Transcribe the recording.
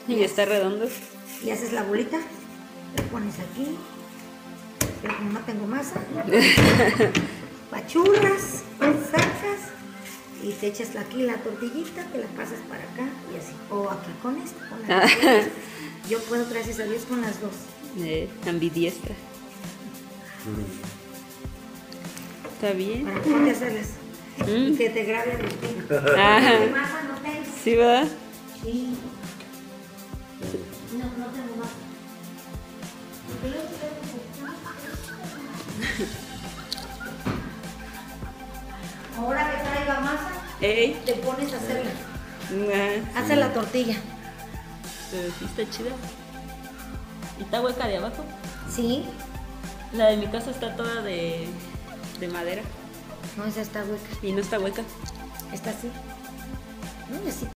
Y está redondo. Y haces la bolita, le pones aquí. Pero como no tengo masa, pachurras, sacas y te echas aquí la tortillita, te la pasas para acá y así. O aquí con esta, con la que yo puedo, gracias a Dios, con las dos. Ambidiestra. Está bien. Para ponte a hacerlas. Y que te grabe el rutina. Ajá. Masa no tengo. Sí, ¿verdad? Sí. No tengo masa. Porque luego ahora que traiga masa, Ey. te pones a hacerla. Ajá. Hace la tortilla. Pero sí está chida. ¿Y está hueca de abajo? Sí. La de mi casa está toda de madera. No, esa está hueca. Y no está hueca. Está así. No, así.